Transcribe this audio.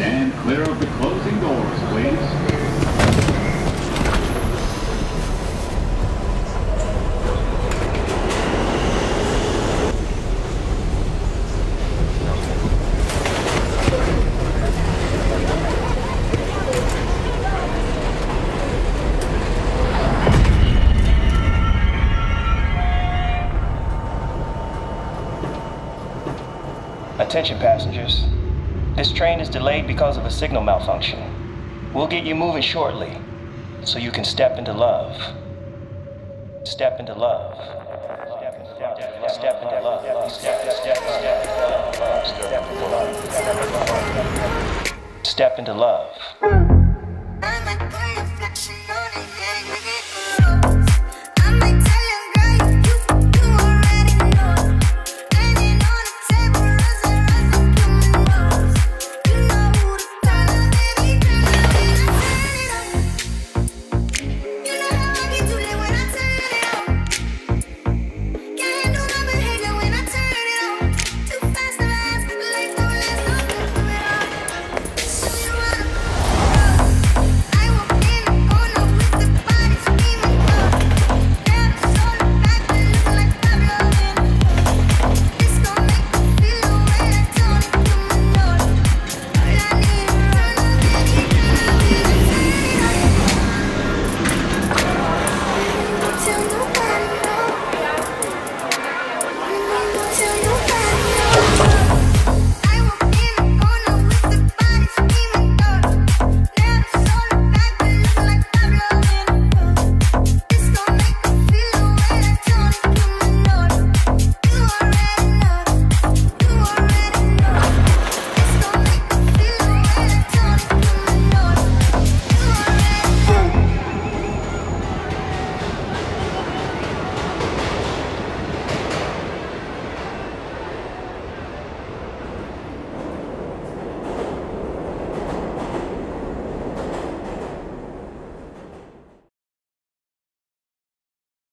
Stand clear of the closing doors, please. Attention passengers. This train is delayed because of a signal malfunction. We'll get you moving shortly, so you can step into love. Step into love. Step into love. Step into love. Step into love.